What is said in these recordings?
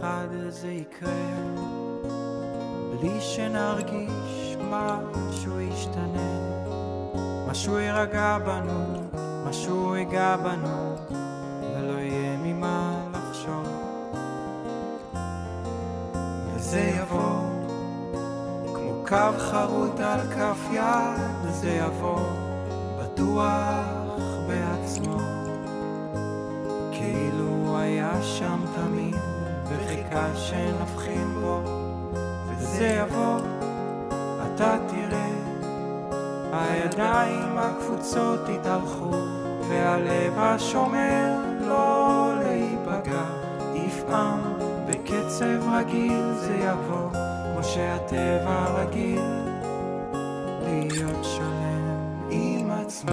אחד זה יקרה, בלי שנרגיש משהו ישתנה, משהו יירגע בנו, משהו ייגע בנו, ולא יהיה ממה לחשוב. וזה יבוא כמו קו חרוט על כף יד, זה יבוא בטוח בעצמו, כאילו היה שם תמיד וחיכה שנבחין בו. וזה יבוא, אתה תראה, הידיים הקפוצות יתהלכו, והלב השומר לא להיפגע יפעם בקצב רגיל. זה יבוא כמו שהטבע רגיל, להיות שלם עם עצמו.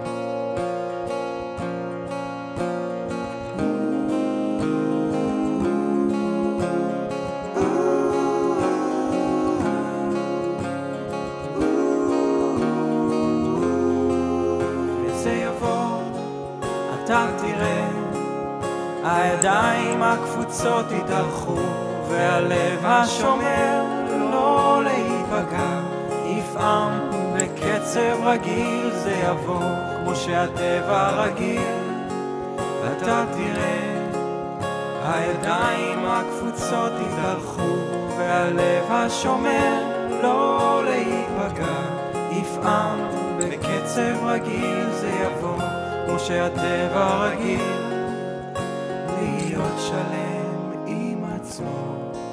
אתה תראה, הידיים הקפוצות יתהלכו, והלב השומר לא להיפגע יפעם בקצב רגיל. זה יבוא כמו שהטבע רגיל. אתה תראה, הידיים הקפוצות יתהלכו, והלב השומר לא להיפגע יפעם בקצב רגיל. זה יבוא כמו שהטבע רגיל, להיות שלם עם עצמו.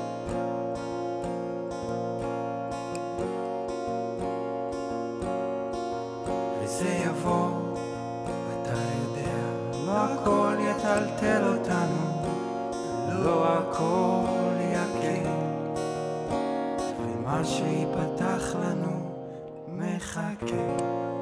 וזה יבוא, אתה יודע, לא הכל יטלטל אותנו, לא הכל יקל, ומה שיפתח לנו מחכה.